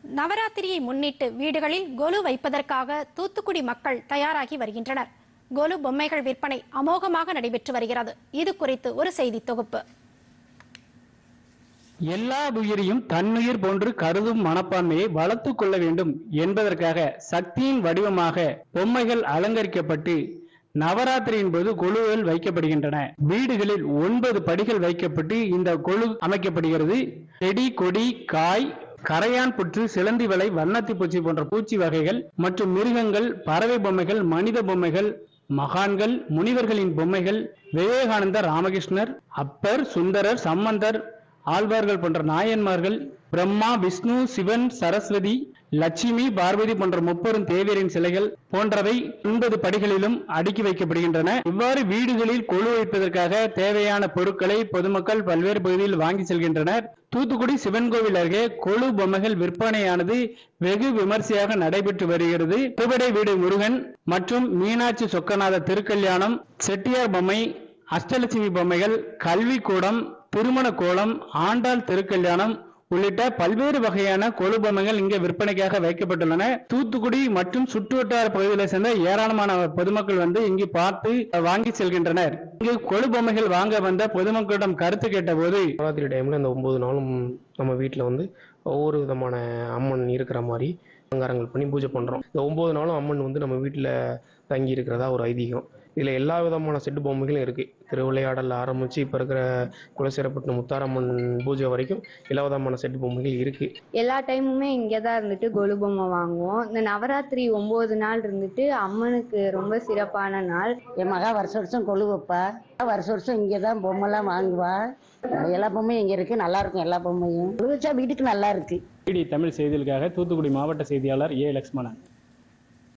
நவராத்திரியை முன்னிட்டு வீடுகளில் கொலு வைப்பதற்காக தூத்துக்குடி மக்கள் தயாராகி வருகின்றனர். கொலு பொம்மைகள் விற்பனை அமோகமாக நடைபெற்று வருகிறது. இது குறித்து ஒரு செய்தி தொகுப்பு. எல்லா உயிரையும் தன்னுயிர் போன்று கருதும் மனப்பான்மையை வளர்த்துக் கொள்ள வேண்டும் என்பதற்காக சக்தியின் வடிவமாக பொம்மைகள் அலங்கரிக்கப்பட்டு நவராத்திரியின் போது கொலுகள் வைக்கப்படுகின்றன. வீடுகளில் 9 படிகள் வைக்கப்பட்டு இந்த கொலு அமைக்கப்படுகிறது. செடி, கொடி, காய், கரையான் புற்று, சிலந்தி வலை, வண்ணத்தி பூச்சி போன்ற பூச்சி வகைகள் மற்றும் மிருகங்கள், பறவை பொம்மைகள், மனித பொம்மைகள், மகான்கள், முனிவர்களின் பொம்மைகள், விவேகானந்தர், ராமகிருஷ்ணர், அப்பர், சுந்தரர், சம்பந்தர், ஆழ்வார்கள் போன்ற நாயன்மார்கள், பிரம்மா, விஷ்ணு, சிவன், சரஸ்வதி, லட்சுமி, பார்வதி போன்ற முப்பெரும் தேவியரின் சிலைகள் போன்றவை 9 படிகளிலும் அடுக்கி வைக்கப்படுகின்றன. இவ்வாறு வீடுகளில் கொலு வைப்பதற்காக தேவையான பொருட்களை பொதுமக்கள் பல்வேறு பகுதியில் வாங்கி செல்கின்றனர். தூத்துக்குடி சிவன் கோவில் அருகே கொலு பொம்மைகள் விற்பனையானது வெகு விமர்சையாக நடைபெற்று வருகிறது. திருபடை வீடு முருகன் மற்றும் மீனாட்சி சொக்கநாத திருக்கல்யாணம், செட்டியார் பொம்மை, அஷ்டலட்சுமி பொம்மைகள், கல்வி கூடம், திருமண கோலம், ஆண்டாள் திருக்கல்யாணம் உள்ளிட்ட பல்வேறு வகையான கொலு பொம்மைகள் இங்கே விற்பனைக்காக வைக்கப்பட்டுள்ளன. தூத்துக்குடி மற்றும் சுற்றுவட்டார பகுதிகளை சேர்ந்த ஏராளமான பொதுமக்கள் வந்து இங்கு பார்த்து வாங்கி செல்கின்றனர். இங்கு கொலு பொம்மைகள் வாங்க வந்த பொதுமக்களிடம் கருத்து கேட்ட போது, நவராத்திரி டைம்ல இந்த 9 நாளும் நம்ம வீட்டில் வந்து ஒவ்வொரு விதமான அம்மன் இருக்கிற மாதிரி அலங்காரங்கள் பண்ணி பூஜை பண்றோம். இந்த 9 நாளும் அம்மன் வந்து நம்ம வீட்டில் தங்கி இருக்கிறதா ஒரு ஐதீகம். இதுல எல்லா விதமான செட்டு பொம்மைகளும் இருக்கு. திருவிளையாடல் ஆரம்பிச்சு இப்ப இருக்கிற குலசேரப்பட்டினம் முத்தாரம்மன் பூஜை வரைக்கும் எல்லா விதமான செட்டு பொம்மைகள் இருக்கு. எல்லா டைமுமே இங்கதான் இருந்துட்டு கொலு பொம்மை வாங்குவோம். இந்த நவராத்திரி 9 நாள் இருந்துட்டு அம்மனுக்கு ரொம்ப சிறப்பான நாள். என் மகா வருஷம் வருஷம் கொலு வைப்பா. வருஷம் வருஷம் இங்கதான் பொம்மைலாம் வாங்குவா. எல்லா பொம்மையும் இங்க இருக்கு, நல்லா இருக்கும். எல்லா பொம்மையும் கொலு வச்சா வீட்டுக்கு நல்லா இருக்கு. தமிழ் செய்திகளுக்காக தூத்துக்குடி மாவட்ட செய்தியாளர் ஏ. லக்ஷ்மணன்.